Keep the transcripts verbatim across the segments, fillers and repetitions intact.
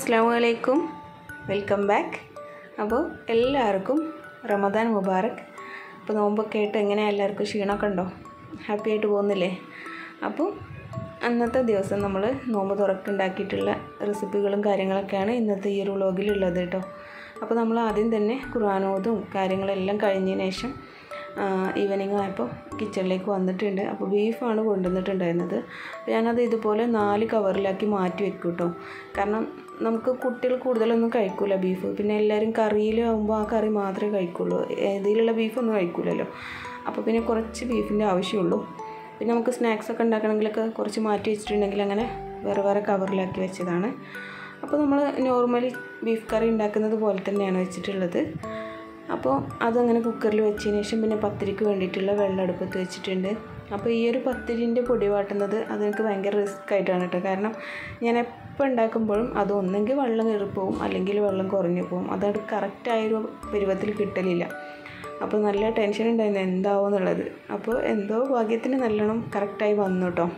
Assalamualaikum, welcome back. അപ്പോൾ എല്ലാവർക്കും റമദാൻ മുബാറക്. അപ്പോൾ നോമ്പൊക്കെ ആയിട്ട് എങ്ങനെ എല്ലാവർക്കും ക്ഷീണമൊക്കെ ഉണ്ടോ? ഹാപ്പി ആയിട്ട് പോകുന്നില്ലേ? അപ്പോൾ അന്നത്തെ ദിവസം നമ്മൾ നോമ്പ് തുറക്കുണ്ടാക്കിയിട്ടുള്ള റെസിപ്പികളും കാര്യങ്ങളൊക്കെയാണ് ഇന്നത്തെ ഈ ഒരു വ്ളോഗിലുള്ളത് കേട്ടോ. അപ്പോൾ നമ്മൾ ആദ്യം തന്നെ ഖുർആനോദും കാര്യങ്ങളെല്ലാം കഴിഞ്ഞതിന് ശേഷം ഈവനിങ് ആയപ്പോൾ കിച്ചണിലേക്ക് വന്നിട്ടുണ്ട്. അപ്പോൾ ബീഫാണ് കൊണ്ടുവന്നിട്ടുണ്ടായിരുന്നത്. അപ്പോൾ ഞാനത് ഇതുപോലെ നാല് കവറിലാക്കി മാറ്റി വെക്കും കേട്ടോ. കാരണം നമുക്ക് കുട്ടികൾ കൂടുതലൊന്നും കഴിക്കില്ല ബീഫ്. പിന്നെ എല്ലാവരും കറിയിലാകുമ്പോൾ ആ കറി മാത്രമേ കഴിക്കുള്ളൂ, ഇതിലുള്ള ബീഫൊന്നും കഴിക്കില്ലല്ലോ. അപ്പോൾ പിന്നെ കുറച്ച് ബീഫിൻ്റെ ആവശ്യമുള്ളൂ. പിന്നെ നമുക്ക് സ്നാക്സൊക്കെ ഉണ്ടാക്കണമെങ്കിലൊക്കെ കുറച്ച് മാറ്റി വെച്ചിട്ടുണ്ടെങ്കിൽ അങ്ങനെ വേറെ വേറെ കവറിലാക്കി വെച്ചതാണ്. അപ്പോൾ നമ്മൾ നോർമലി ബീഫ് കറി ഉണ്ടാക്കുന്നത് പോലെ തന്നെയാണ് വെച്ചിട്ടുള്ളത്. അപ്പോൾ അതങ്ങനെ കുക്കറിൽ വെച്ചതിന് ശേഷം പിന്നെ പത്തിരിക്ക് വേണ്ടിയിട്ടുള്ള വെള്ളം അടുപ്പത്ത് വെച്ചിട്ടുണ്ട്. അപ്പോൾ ഈ ഒരു പത്തിരിൻ്റെ പൊടി വാട്ടുന്നത് അതെനിക്ക് ഭയങ്കര റിസ്ക് ആയിട്ടാണ് കേട്ടോ. കാരണം ഞാൻ എപ്പോൾ ഉണ്ടാക്കുമ്പോഴും അത് ഒന്നെങ്കിൽ വെള്ളം കയറിപ്പോവും അല്ലെങ്കിൽ വെള്ളം കുറഞ്ഞു പോവും. അതത് കറക്റ്റായൊരു പരുവത്തിൽ കിട്ടലില്ല. അപ്പോൾ നല്ല ടെൻഷൻ ഉണ്ടായിരുന്നു എന്താവും എന്നുള്ളത്. അപ്പോൾ എന്തോ ഭാഗ്യത്തിന് നല്ലോണം കറക്റ്റായി വന്നു കേട്ടോ.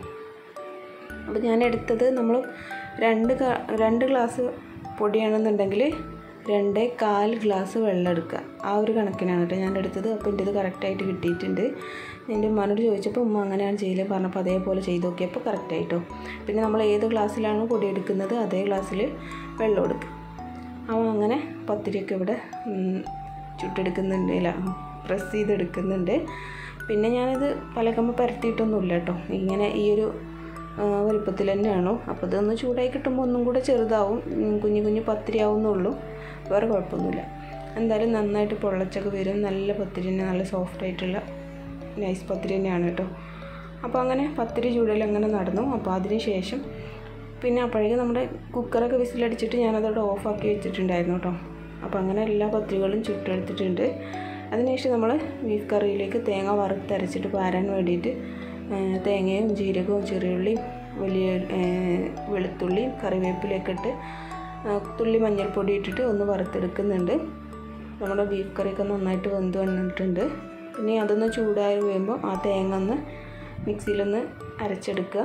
അപ്പോൾ ഞാൻ എടുത്തത് നമ്മൾ രണ്ട് രണ്ട് ഗ്ലാസ് പൊടിയാണെന്നുണ്ടെങ്കിൽ രണ്ട് കാൽ ഗ്ലാസ് വെള്ളം എടുക്കുക. ആ ഒരു കണക്കിനാണ് കേട്ടോ ഞാൻ എടുത്തത്. അപ്പോൾ എൻ്റെ ഇത് കറക്റ്റായിട്ട് കിട്ടിയിട്ടുണ്ട്. എൻ്റെ ഉമ്മാനോട് ചോദിച്ചപ്പോൾ ഉമ്മ അങ്ങനെയാണ് ചെയ്യല് പറഞ്ഞപ്പോൾ അതേപോലെ ചെയ്ത് നോക്കിയപ്പോൾ കറക്റ്റായിട്ടോ. പിന്നെ നമ്മൾ ഏത് ഗ്ലാസ്സിലാണോ പൊടി എടുക്കുന്നത് അതേ ഗ്ലാസ്സിൽ വെള്ളം എടുക്കുക. അപ്പോൾ അങ്ങനെ പത്തിരിയൊക്കെ ഇവിടെ ചുട്ടെടുക്കുന്നുണ്ട്, ഇല്ല പ്രസ് ചെയ്തെടുക്കുന്നുണ്ട്. പിന്നെ ഞാനിത് പലകമ്മ പരത്തിയിട്ടൊന്നുമില്ല കേട്ടോ, ഇങ്ങനെ ഈ ഒരു വലുപ്പത്തിൽ തന്നെയാണോ. അപ്പോൾ ഇതൊന്ന് ചൂടായി കിട്ടുമ്പോൾ ഒന്നും കൂടെ ചെറുതാവും, കുഞ്ഞു കുഞ്ഞു പത്തിരി ആവുന്നുള്ളൂ, വേറെ കുഴപ്പമൊന്നുമില്ല. എന്തായാലും നന്നായിട്ട് പൊള്ളച്ചൊക്കെ വരും. നല്ല പത്തിരി തന്നെ, നല്ല സോഫ്റ്റ് ആയിട്ടുള്ള നൈസ് പത്തിരി തന്നെയാണ് കേട്ടോ. അപ്പോൾ അങ്ങനെ പത്തിരി ചൂടൽ അങ്ങനെ നടന്നു. അപ്പോൾ അതിന് ശേഷം പിന്നെ അപ്പോഴേക്കും നമ്മുടെ കുക്കറൊക്കെ വിസിലടിച്ചിട്ട് ഞാനതോടെ ഓഫാക്കി വെച്ചിട്ടുണ്ടായിരുന്നു കേട്ടോ. അപ്പോൾ അങ്ങനെ എല്ലാ പത്തിരികളും ചുട്ടെടുത്തിട്ടുണ്ട്. അതിനുശേഷം നമ്മൾ ബീഫ് കറിയിലേക്ക് തേങ്ങ വറുത്തരച്ചിട്ട് പാരാൻ വേണ്ടിയിട്ട് തേങ്ങയും ജീരകവും ചെറിയുള്ളിയും വലിയ വെളുത്തുള്ളിയും കറിവേപ്പിലൊക്കെ ഇട്ട് തുള്ളി മഞ്ഞൾപ്പൊടി ഇട്ടിട്ട് ഒന്ന് വറുത്തെടുക്കുന്നുണ്ട്. നമ്മുടെ ബീഫ് കറിയൊക്കെ നന്നായിട്ട് വെന്ത് വന്നിട്ടുണ്ട്. പിന്നെ അതൊന്ന് ചൂടായി വരുമ്പോൾ ആ തേങ്ങ ഒന്ന് മിക്സിയിലൊന്ന് അരച്ചെടുക്കുക.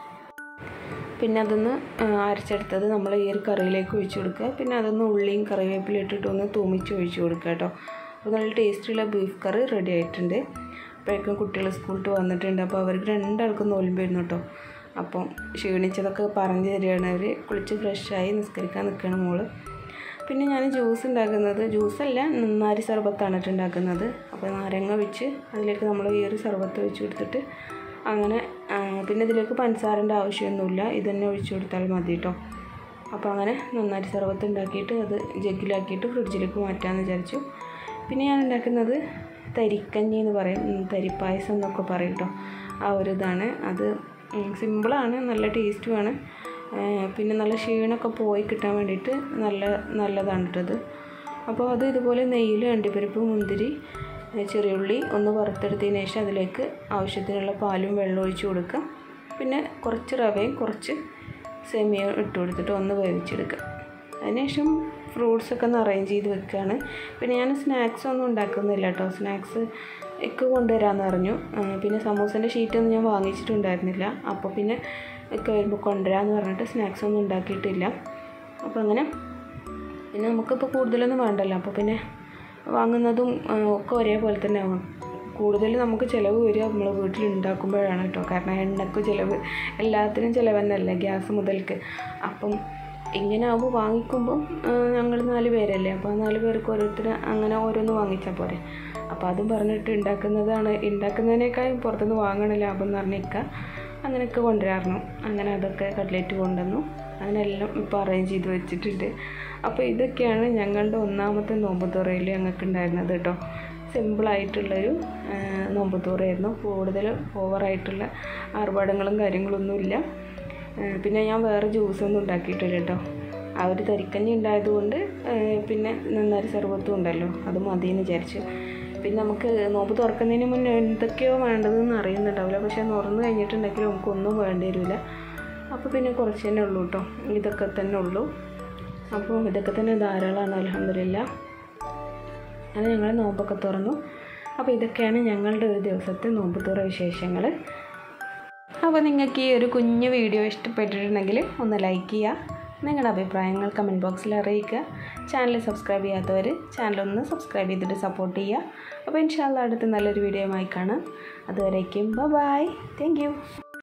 പിന്നെ അതൊന്ന് അരച്ചെടുത്തത് നമ്മൾ ഈ ഒരു കറിയിലേക്ക് ഒഴിച്ചു കൊടുക്കുക. പിന്നെ അതൊന്ന് ഉള്ളിയും കറിവേപ്പിലും ഇട്ടിട്ട് ഒന്ന് തൂമിച്ച് ഒഴിച്ചു കൊടുക്കുക കേട്ടോ. അപ്പോൾ നല്ല ടേസ്റ്റുള്ള ബീഫ് കറി റെഡി ആയിട്ടുണ്ട്. അപ്പോഴേക്കും കുട്ടികൾ സ്കൂളിൽ വന്നിട്ടുണ്ട്. അപ്പോൾ അവർക്ക് രണ്ടാൾക്കും നോലുമ്പായിരുന്നു കേട്ടോ. അപ്പം ക്ഷീണിച്ചതൊക്കെ പറഞ്ഞു തരികയാണ് അവർ. കുളിച്ച് ഫ്രഷായി നിസ്കരിക്കാൻ നിൽക്കുകയാണ് മോള്. പിന്നെ ഞാൻ ജ്യൂസ് ഉണ്ടാക്കുന്നത് ജ്യൂസല്ല നന്നാരി സർബത്താണ് ഉണ്ടാക്കുന്നത്. അപ്പോൾ നാരങ്ങ വെച്ച് അതിലേക്ക് നമ്മൾ ഈ ഒരു സർബത്ത് ഒഴിച്ച് കൊടുത്തിട്ട് അങ്ങനെ പിന്നെ ഇതിലേക്ക് പഞ്ചസാരൻ്റെ ആവശ്യമൊന്നുമില്ല, ഇതന്നെ ഒഴിച്ചു കൊടുത്താൽ മതി കേട്ടോ. അപ്പോൾ അങ്ങനെ നന്നാരി സർബത്ത് ഉണ്ടാക്കിയിട്ട് അത് ജഗ്ഗിലാക്കിയിട്ട് ഫ്രിഡ്ജിലേക്ക് മാറ്റാമെന്ന് വിചാരിച്ചു. പിന്നെ ഞാൻ ഉണ്ടാക്കുന്നത് തരിക്കഞ്ഞി എന്ന് പറയും, തരിപ്പായസം എന്നൊക്കെ പറയും കേട്ടോ. ആ ഒരു ഇതാണ്. അത് സിമ്പിളാണ്, നല്ല ടേസ്റ്റുമാണ്. പിന്നെ നല്ല ക്ഷീണമൊക്കെ പോയി കിട്ടാൻ വേണ്ടിയിട്ട് നല്ല നല്ലതാണ് കേട്ടത്. അപ്പോൾ അത് ഇതുപോലെ നെയ്യിൽ അണ്ടിപ്പരിപ്പ് മുന്തിരി ചെറിയുള്ളി ഒന്ന് വറുത്തെടുത്തതിന് ശേഷം അതിലേക്ക് ആവശ്യത്തിനുള്ള പാലും വെള്ളം ഒഴിച്ച് കൊടുക്കുക. പിന്നെ കുറച്ച് റവയും കുറച്ച് സേമിയ ഇട്ട് കൊടുത്തിട്ട് ഒന്ന് വേവിച്ചെടുക്കുക. അതിനുശേഷം ഫ്രൂട്ട്സൊക്കെ ഒന്ന് അറേഞ്ച് ചെയ്ത് വെക്കുകയാണ്. പിന്നെ ഞാൻ സ്നാക്സ് ഒന്നും ഉണ്ടാക്കുന്നില്ല കേട്ടോ. സ്നാക്സ് ഒക്കെ കൊണ്ടുവരാമെന്ന് പറഞ്ഞു. പിന്നെ സമൂസേൻ്റെ ഷീറ്റൊന്നും ഞാൻ വാങ്ങിച്ചിട്ടുണ്ടായിരുന്നില്ല. അപ്പോൾ പിന്നെ ഒക്കെ വരുമ്പോൾ കൊണ്ടുവരാമെന്ന് പറഞ്ഞിട്ട് സ്നാക്സ് ഒന്നും ഉണ്ടാക്കിയിട്ടില്ല. അപ്പോൾ അങ്ങനെ പിന്നെ നമുക്കിപ്പോൾ കൂടുതലൊന്നും വേണ്ടല്ലോ. അപ്പോൾ പിന്നെ വാങ്ങുന്നതും ഒക്കെ ഒരേപോലെ തന്നെ ആവും. കൂടുതൽ നമുക്ക് ചിലവ് വരിക നമ്മൾ വീട്ടിൽ ഉണ്ടാക്കുമ്പോഴാണ് കേട്ടോ. കാരണം എണ്ണയ്ക്ക് ചിലവ്, എല്ലാത്തിനും ചിലവ് തന്നെയല്ലേ, ഗ്യാസ് മുതൽക്ക്. അപ്പം ഇങ്ങനെ ആകുമ്പോൾ വാങ്ങിക്കുമ്പോൾ ഞങ്ങൾ നാല് പേരല്ലേ, അപ്പോൾ ആ നാല് പേർക്ക് ഓരോരുത്തർ അങ്ങനെ ഓരോന്ന് വാങ്ങിച്ചാൽ പോരെ. അപ്പോൾ അതും പറഞ്ഞിട്ട് ഉണ്ടാക്കുന്നതാണ്, ഉണ്ടാക്കുന്നതിനേക്കാളും പുറത്തുനിന്ന് വാങ്ങണ ലാഭം എന്ന് പറഞ്ഞേക്കുക. അങ്ങനെയൊക്കെ കൊണ്ടുവരാറുണ്ട്. അങ്ങനെ അതൊക്കെ കട്ട്ലേറ്റ് കൊണ്ടുവന്നു. അങ്ങനെ എല്ലാം ഇപ്പോൾ അറേഞ്ച് ചെയ്ത് വെച്ചിട്ടുണ്ട്. അപ്പോൾ ഇതൊക്കെയാണ് ഞങ്ങളുടെ ഒന്നാമത്തെ നോമ്പുതുറയിൽ ഞങ്ങൾക്ക് ഉണ്ടായിരുന്നത് കേട്ടോ. സിമ്പിളായിട്ടുള്ളൊരു നോമ്പുതുറയായിരുന്നു. കൂടുതൽ ഓവറായിട്ടുള്ള ആർഭാടങ്ങളും കാര്യങ്ങളൊന്നുമില്ല. പിന്നെ ഞാൻ വേറെ ജ്യൂസൊന്നും ഉണ്ടാക്കിയിട്ടില്ല കേട്ടോ. ആ ഒരു തരിക്കഞ്ഞി ഉണ്ടായതുകൊണ്ട് പിന്നെ നന്നാരി സർബത്തും ഉണ്ടല്ലോ, അത് മതിയെന്ന് വിചാരിച്ചു. പിന്നെ നമുക്ക് നോമ്പ് തുറക്കുന്നതിന് മുന്നേ എന്തൊക്കെയോ വേണ്ടതെന്ന് അറിയുന്നുണ്ടാവില്ല. പക്ഷേ തുറന്നു കഴിഞ്ഞിട്ടുണ്ടെങ്കിൽ നമുക്കൊന്നും വേണ്ടി വരില്ല. അപ്പോൾ പിന്നെ കുറച്ച് തന്നെ ഉള്ളൂ കേട്ടോ, ഇതൊക്കെ തന്നെ ഉള്ളൂ. അപ്പോൾ ഇതൊക്കെ തന്നെ ധാരാളമാണ് അൽഹംദുലില്ലാഹ്. അങ്ങനെ ഞങ്ങൾ നോമ്പൊക്കെ തുറന്നു. അപ്പോൾ ഇതൊക്കെയാണ് ഞങ്ങളുടെ ഒരു ദിവസത്തെ നോമ്പ് തുറ വിശേഷങ്ങൾ. അപ്പോൾ നിങ്ങൾക്ക് ഈ ഒരു കുഞ്ഞു വീഡിയോ ഇഷ്ടപ്പെട്ടിട്ടുണ്ടെങ്കിൽ ഒന്ന് ലൈക്ക് ചെയ്യുക, നിങ്ങളുടെ അഭിപ്രായങ്ങൾ കമൻറ്റ് ബോക്സിൽ അറിയിക്കുക. ചാനൽ സബ്സ്ക്രൈബ് ചെയ്യാത്തവർ ചാനലൊന്ന് സബ്സ്ക്രൈബ് ചെയ്തിട്ട് സപ്പോർട്ട് ചെയ്യുക. അപ്പോൾ ഇൻഷാ അല്ലാഹ് അടുത്ത നല്ലൊരു വീഡിയോയുമായി കാണാം. അതുവരേക്കും ബൈ ബൈ. Thank you.